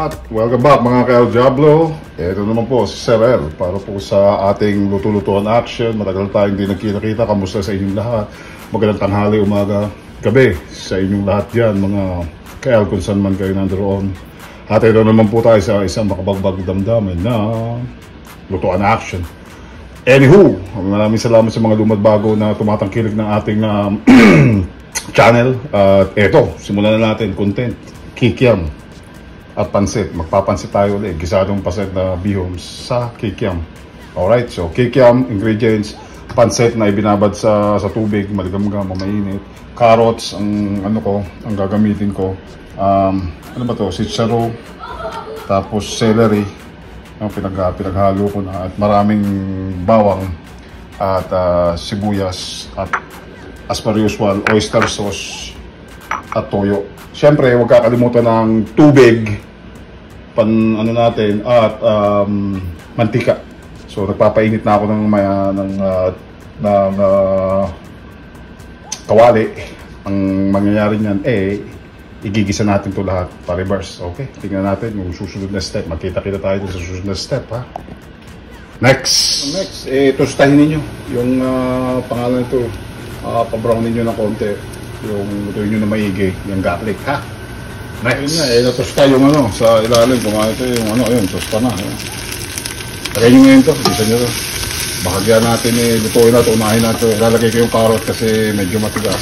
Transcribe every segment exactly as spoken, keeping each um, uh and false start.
At welcome back mga ka-El Diablo. Ito naman po si Sir El para po sa ating luto-lutuan action. Matagal tayong hindi nagkita-kita. Kamusta sa inyong lahat? Magandang tanghali, umaga, gabi sa inyong lahat dyan mga ka-El kung saan man kayo nandoon. At ito naman po tayo sa isang makabagbag damdamin na lutuan action. Anywho, maraming salamat sa mga lumadbago na tumatangkilik ng ating uh, channel. At eto, simulan na natin content. Kikiam at pansit. Magpapansit tayo ulit. Gisadong pansit na bihom sa kikiam. Alright, so kikiam, ingredients, pansit na ibinabad sa, sa tubig, maligam-gam, mainit. Carrots, ang ano ko, ang gagamitin ko. Um, ano ba to? Sitsaro. Tapos celery. Ang pinag, pinaghalo ko na. At maraming bawang. At uh, sibuyas. At as per usual, oyster sauce. At toyo. Siyempre, huwag kakalimutan ng tubig, pan ano natin, at um, mantika. So, nagpapainit na ako ng, maya, ng, uh, ng uh, kawali. Ang mangyayari niyan, eh, igigisa natin ito lahat pa-reverse. Okay? Tingnan natin yung susunod na step. Magkita-kita tayo sa susunod na step, ha? Next! Next, eh, tostahin ninyo. Yung uh, pangalan nito, uh, pa-brown ninyo ng konti. Yung lutuin nyo na maigi, yung garlic, ha? Next! Ayun na, eh, natusta yung ano, sa ilalim, kung ano ito yung ano, ayun, tosta na. Lagay nyo ngayon ito, isa nyo ito. Bahagyan natin, eh, lutuin na ito, unahin na ito. Lalagay ko yung carrot kasi medyo matigas.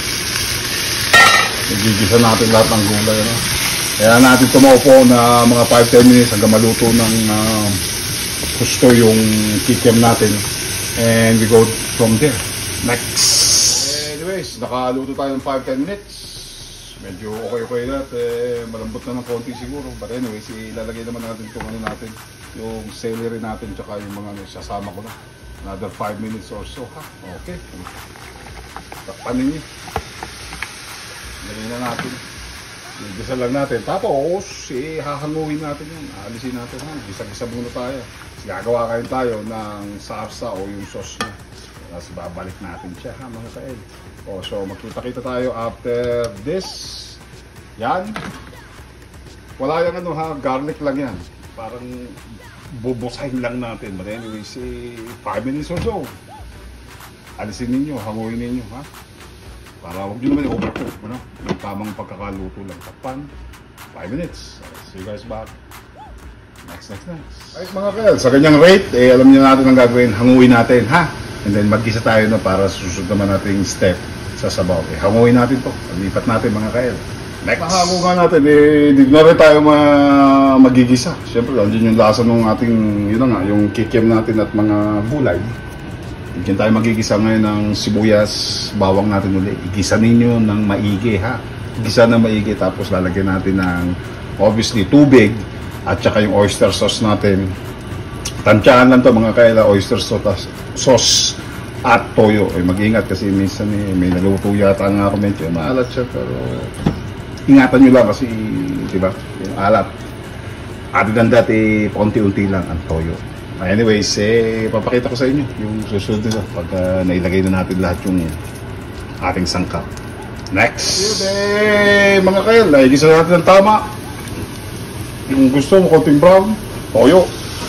Igigisa natin lahat ng gulay, ano? Kaya natin tumaupo na mga five to ten minutes hanggang maluto ng uh, gusto yung kikiam natin. And we go from there. Next! Nakaluto tayo ng five to ten minutes. Medyo okay-okay na at eh, malambot na ng konti siguro. But anyways, ilalagay naman natin itong ano natin, yung celery natin tsaka yung mga ano, sasama ko na. Another five minutes or so, ha? Okay. Takpan ninyo. Lagay na natin. Gisa lang natin. Tapos, eh, hahanguin natin yun. Alisin natin, ha? Gisa-gisa muna tayo. Gagawa kayo tayo ng sarsa o yung sauce na. Tapos babalik natin siya, ha, mga ka-El. Oh, so magkita-kita tayo after this. Yan. Wala yung ano, ha, garlic lang yan. Parang bubusahin lang natin. But anyways, eh, five minutes or so. Alisin ninyo, hanguin ninyo, ha. Para huwag nyo naman yung overcook, ano? Yung tamang pagkakaluto lang. Takpan. five minutes. See you guys back. Next, next, next. Alright mga ka-El, sa ganyang rate, eh, alam nyo natin ang gagawin. Hanguin natin, ha. And then mag-gisa tayo na para susunod naman natin yung step sa sabaw. Eh, hanguin natin to. Lipat natin mga ka-El. Next! Mahango nga natin. Eh, di na rin tayo ma magigisa. Siyempre, andyan yung lasa ng ating, yun na nga, yung kikiam natin at mga gulay. Diyan tayo magigisa ngayon ng sibuyas, bawang natin ulit. Igisa ninyo ng maigi, ha? Igisa ng maigi. Tapos lalagyan natin ng, obviously, tubig. At saka yung oyster sauce natin. Tansyahan lang to mga ka-El, oyster sauce at toyo. Eh, mag-ingat kasi minsan eh, may naluto yata nga ako medyo maalat siya, pero ingatan nyo lang kasi diba, yung alat. Other than that, eh, paunti-unti lang ang toyo. Anyways, eh, papakita ko sa inyo yung susunod nila pag uh, nailagay na natin lahat yung ating sangkap. Next! Eh, mga ka-El, naigisa natin ng tama. Yung gusto mo, konting brown, toyo.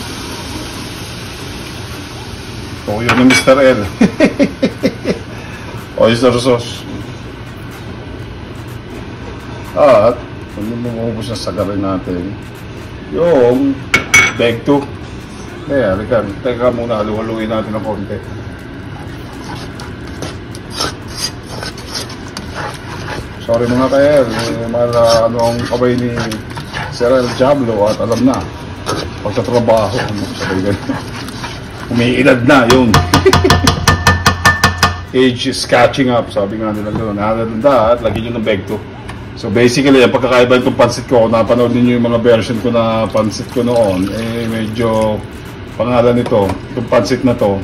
Toyo ni Mister El. Oyster sauce. At, kung lumubos na sagarin natin, yung bag two. Kaya, halika, teka muna, halu-haluin natin ng konti. Sorry mga ka-El, eh, mala, ano ang kabay ni Sir El Diablo at alam na, pagtatrabaho, sabay ganito. Umiilad na, yun. Age is catching up, sabi nga nila doon. Nakakanda at lagyan nyo ng bag to. So basically, ang pagkakaiba itong pansit ko, kung napanood ninyo yung mga version ko na pansit ko noon, eh medyo pangalan nito, itong pansit na to,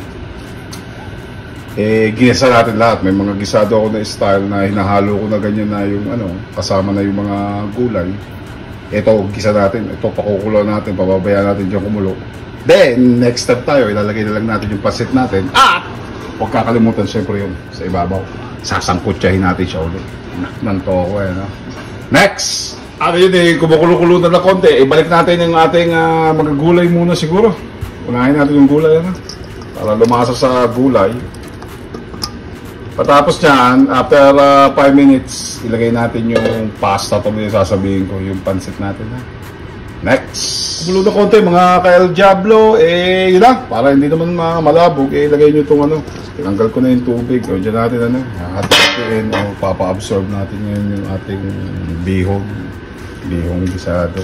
eh ginisa natin lahat. May mga gisado ako na style na hinahalo ko na ganyan na yung ano, kasama na yung mga gulay. Ito, gisa natin. Ito, pakukulo natin, pababayaan natin yung kumulo. Then, next step tayo, ilalagay na lang natin yung pasit natin. At, huwag kakalimutan siyempre yun sa ibabaw. Sasangkutsahin natin siya ulit. Nanto ako eh, no? Next! ano yun eh, kumukulo-kulo na na konti. Ibalik natin yung ating uh, mga gulay muna siguro. Unahin natin yung gulay, ano? Para lumasa sa gulay. Patapos nyan, after five uh, minutes, ilagay natin yung pasta. Ito yung sasabihin ko, yung pansit natin. Ha? Next! Kumulo na konti, mga ka-El Diablo. Eh, yun lang. Para hindi naman uh, malabog, eh, ilagay nyo itong ano. Tinanggal ko na yung tubig. O, dyan natin, ano, hatakin o papa-absorb natin yun yung ating bihon. Bihong gisado.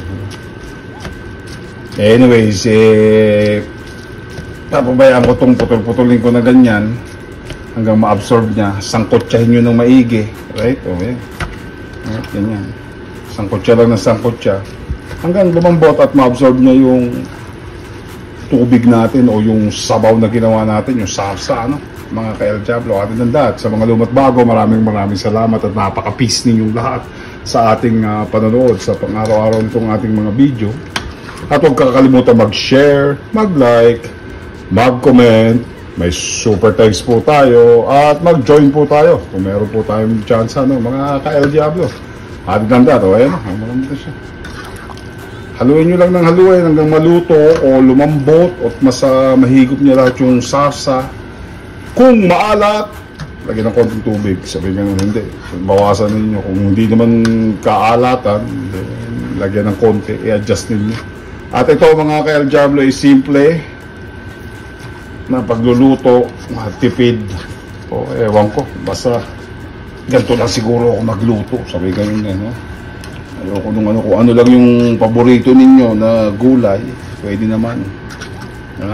Anyways, eh, papabayaan ko itong putol-putulin ko na ganyan hanggang ma-absorb niya. Sangkotsahin nyo ng maigi. Right? O, yan. Right, ganyan. Sangkotsa lang ng sangkotsa. Hanggang lumambot at ma-absorb niya yung tubig natin o yung sabaw na ginawa natin, yung sarsa, ano? Mga ka-El Diablo, atin ng lahat. Sa mga lumat bago, maraming maraming salamat at napaka-peace ninyong lahat sa ating uh, panonood sa pang-araw-araw nitong ating mga video. At huwag kakalimutan mag-share, mag-like, mag-comment, may super thanks po tayo at mag-join po tayo kung meron po tayong chance, ano, mga ka-El Diablo. At ganda to, ayan, ang siya. Haluin nyo lang ng haluin hanggang maluto o lumambot at mas uh, mahigop nyo lahat yung sarsa. Kung maalat, lagyan ng konting tubig. Sabihin nga nun, hindi. Bawasan ninyo. Kung hindi naman kaalatan, lagyan ng konti. I-adjust ninyo. At ito mga ka-El Diablo ay simple na pagluluto, tipid. O ewan ko. Basta ganito lang siguro ako magluto. Sabi ganun nga, no? Ayoko nung ano, kung ano lang yung paborito ninyo na gulay, pwede naman. Diba?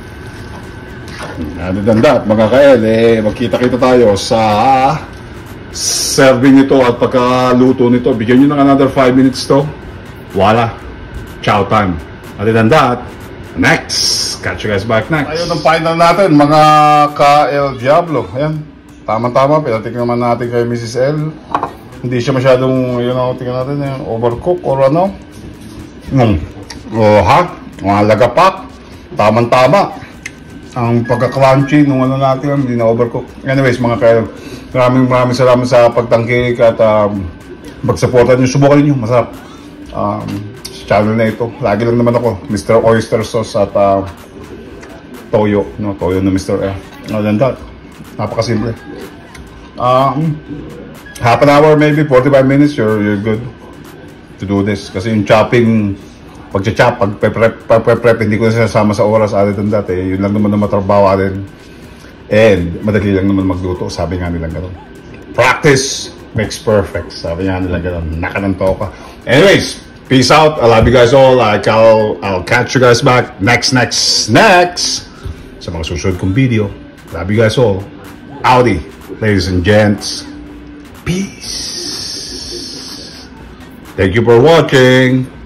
Ano dandat, mga ka-El, eh, magkita-kita tayo sa serving nito at pagkaluto nito. Bigyan nyo ng another five minutes to. Voila. Ciao time. Ano dandat, next. Catch you guys back next. Ayun ang final natin, mga ka-El Diablo. Ayan, tama-tama. Pinatik naman natin kay Missus L. Hindi siya masyadong, yun know, tingnan natin, yung overcook or ano. Hmm. O ha? Mga lagapak. Tama-tama. Ang pagka-crunchy nung ano natin, hindi na overcook. Anyways, mga ka-El, maraming maraming salamat sa pagtangkik at um, mag-supportan nyo. Subukan nyo, masarap. Um, sa channel na ito, lagi lang naman ako, Mister Oyster Sauce at uh, Toyo, no? Toyo na Mister F. Other than that, napakasimple. Um, half an hour, maybe forty-five minutes, you're, you're good to do this. Kasi yung chopping, pag-chop, pag-prep, pag-prep, hindi ko na sinasama sa oras other than that, eh. Yun lang naman na matrabaho atin. And madali lang naman magluto, sabi nga nila gano'n. Practice makes perfect, sabi nga nila gano'n. Nakananto ka. Anyways, peace out. I love you guys all. Like, I'll, I'll catch you guys back next, next, next sa mga susunod kong video. Love you guys all. Audi, ladies and gents. Peace. Thank you for watching.